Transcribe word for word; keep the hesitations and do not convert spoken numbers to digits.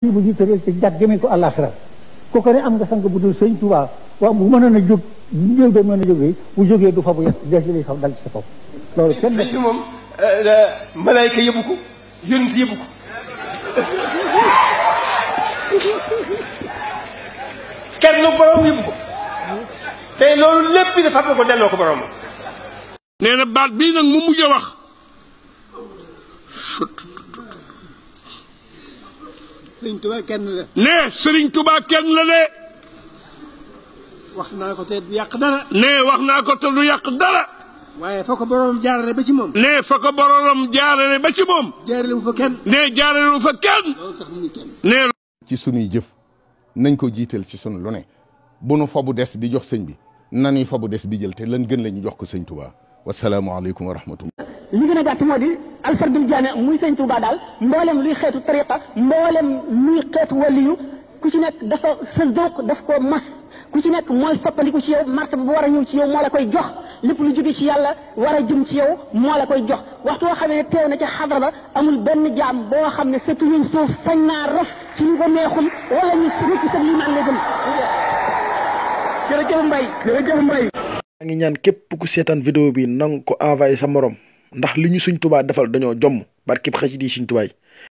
bu ñu tëral ci jàpp jëmee ko àllaaxira ko ko ne am nga sang bu dul sëñ Tuubaa waaw bu mënoon a jóg ñëw de mën a jógee bu jógee du fa bu yet des li fa dal ci sa kaw loolu kenn sëñ bi moom malaayka yëbu ko yonent yëbu ko kenn borom yëbu ko te loolu lépp dafa am ko delloo ko borom. nee na baat bii nag mu mujj a wax Sëriñ Tuubaa kenn la. nee Sëriñ Tuubaa kenn la de. wax naa ko te du yàq dara. nee wax naa ko te du yàq dara. waaye fa ko boroom jaarale ba ci moom. nee fa ko boroom jaarale ba ci moom. jaarale wu fa kenn. nee jaarale wu fa kenn. loolu tax ñu kenn. nee. ci sunuy jëf nañ ko jiital ci sunu lu ne bu nu fa bu des di jox sëñ bi nanuy fa bu des di jël te lan gën la ñu jox ko sëñ Tuubaa wasalaamualeykum wa rahmatullah. li gën a gàtt moo di alfardul jaame muy sëñ Tuubaa daal mboolem luy xeetu tariqa mboolem luy xeetu waliyu ku ci nekk dafa sa dooq daf ko mas ku ci nekk mooy soppandiku ci yow martaba bu war a ñëw ci yow moo la koy jox lépp lu jóge ci yàlla war a jëm ci yow moo la koy jox waxtu woo xamee ne teew na ci xadra ba amul benn jaam boo xam ne sa tuñuñ suuf sañ naa raf ci ñu ko neexul wala ñu rëkk sa limaan la gëm jërëjëf Mbaye jërëjëf Mbaye. maa ngi ñaan képp ku seetaan vidéo bi nang ko envoyé sa morom ndax li ñu Sëñ Tuubaa defal dañoo jomm barkib xasida yi Sëñ Tuubaa